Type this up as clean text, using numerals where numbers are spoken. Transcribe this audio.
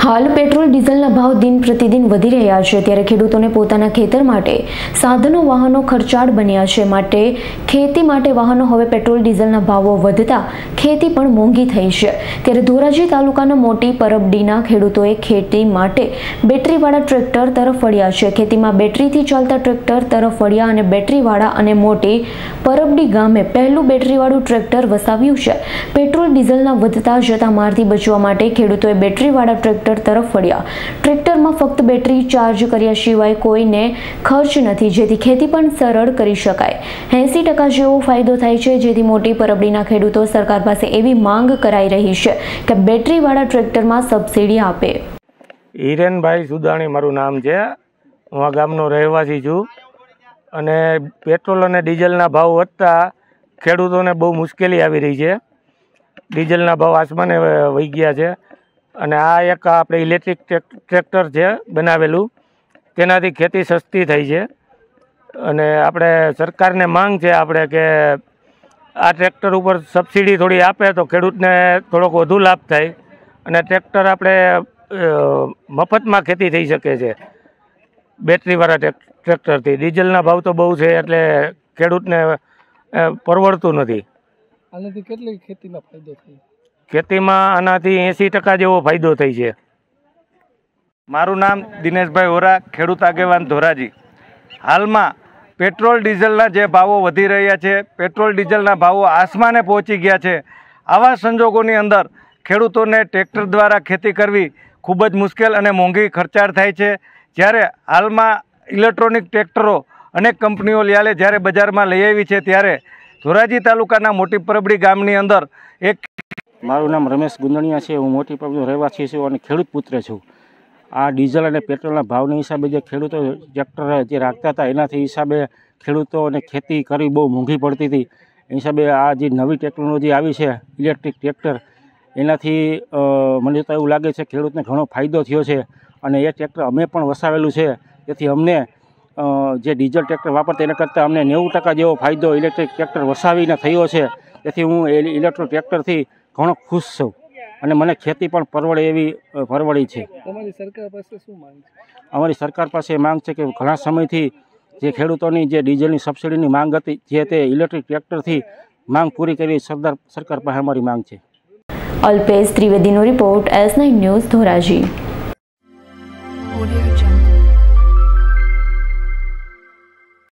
हाल petrol डीजलना भाव दिन प्रतिदिन वधी રહ્યા છે ત્યારે ખેડૂતોને પોતાના ખેતર માટે સાધનો વાહનો ખર્ચાળ બન્યા છે માટે ખેતી માટે વાહનો હવે પેટ્રોલ ડીઝલના ભાવો વધતા ખેતી પણ મોંઘી થઈ છે ત્યારે ધોરાજી તાલુકાના મોટી પરબડીના ખેડૂતોએ ખેતી માટે બેટરીવાળા ટ્રેક્ટર તરફ વળ્યા છે। ખેતીમાં બેટરીથી ચાલતા ટ્રેક્ટર તરફ વળ્યા અને બેટરીવાળા અને મોટી પરબડી ગામે પહેલું બેટરીવાળું ટ્રેક્ટર વસાવ્યું છે। પેટ્રોલ ડીઝલના વધતા જતા મારથી બચવા માટે ખેડૂતોએ બેટરીવાળા ટ્રેક્ટર तरफ वळ्या। ट्रेक्टर में फक्त बेटरी चार्ज कर्या सिवाय कोईने खर्च नहीं, जेथी खेती पण सरल करी शकाय। 80% जेवो फायदो थाय छे, जेथी मोटी परबडीना खेडूतो सरकार पासे एवी मांग कराई रही छे के बेटरी वाळा ट्रेक्टर में सब्सिडी आपे। हिरेनभाई सुदाणी मारू नाम छे, हूँ आ गामनो रहेवासी छुं अने पेट्रोल अने डीजलना भाव वधता खेडूतोने बहु मुश्केली आवी रही छे। डीजलना भाव आसमाने वही गया छे અને આ એક આપણે ઇલેક્ટ્રિક ટ્રેક્ટર છે બનાવેલું, તેનાથી ખેતી સસ્તી થઈ છે અને આપણે સરકારને માંગ છે આપણે કે આ ટ્રેક્ટર ઉપર સબસિડી થોડી આપે તો ખેડૂતને થોડોક વધુ લાભ થાય અને ટ્રેક્ટર આપણે મફતમાં ખેતી થઈ શકે છે બેટરીવાળા ટ્રેક્ટરથી। ડીઝલના ભાવ તો બહુ છે એટલે ખેડૂતને પરવડતું નથી। આનાથી કેટલી ખેતીમાં ફાયદો થાય? ખેતીમાં આનાથી 80% જેવો ફાયદો થઈ છે। મારું નામ દિનેશભાઈ ઓરા, ખેડૂત આગેવાન ધોરાજી। હાલમાં પેટ્રોલ ડીઝલના જે ભાવો વધી રહ્યા છે, પેટ્રોલ ડીઝલના ભાવો આસમાને પહોંચી ગયા છે। આવા સંજોગોની અંદર ખેડૂતોને ટ્રેક્ટર દ્વારા ખેતી કરવી ખૂબ જ મુશ્કેલ અને મોંઘી ખર્ચાળ થાય છે। જ્યારે હાલમાં ઇલેક્ટ્રોનિક ટ્રેક્ટરો અનેક કંપનીઓ લ્યાલે જ્યારે બજારમાં લઈ આવી છે, ત્યારે ધોરાજી તાલુકાના મોટી પરબડી ગામની અંદર એક મારું નામ રમેશ ગુંદણિયા છે, હું મોટી પરબડીનો રહેવાસી છું અને ખેડૂત પુત્ર છું। આ ડીઝલ અને પેટ્રોલના ભાવના હિસાબે જે ખેડૂતો ટ્રેક્ટર જે રાખતા હતા એનાથી હિસાબે ખેડૂતોને ખેતી કરવી બહુ મોંઘી પડતી હતી। એ હિસાબે આ જે નવી ટેકનોલોજી આવી છે ઇલેક્ટ્રિક ટ્રેક્ટર, એનાથી મને તો એવું લાગે છે ખેડૂતને ઘણો ફાયદો થયો છે અને એ ટ્રેક્ટર અમે પણ વસાવેલું છે। તેથી અમને જે ડીઝલ ટ્રેક્ટર વાપરતા એના કરતાં અમને 90% જેવો ફાયદો ઇલેક્ટ્રિક ટ્રેક્ટર વસાવીને થયો છે। તેથી હું ઇલેક્ટ્રિક ટ્રેક્ટરથી ઘણો ખુશ છું અને મને ખેતી પણ પરવડી છે। તમારી સરકાર પાસે શું માંગ છે? અમારી સરકાર પાસે માંગ છે કે ઘણા સમયથી જે ખેડૂતોની જે ડીઝલની સબસિડીની માંગ હતી, જે તે ઇલેક્ટ્રિક ટ્રેક્ટરથી માંગ પૂરી કરી સરકાર પાસે અમારી માંગ છે। અલ્પેશ ત્રિવેદીનો રિપોર્ટ, S9 ન્યૂઝ, ધોરાજી।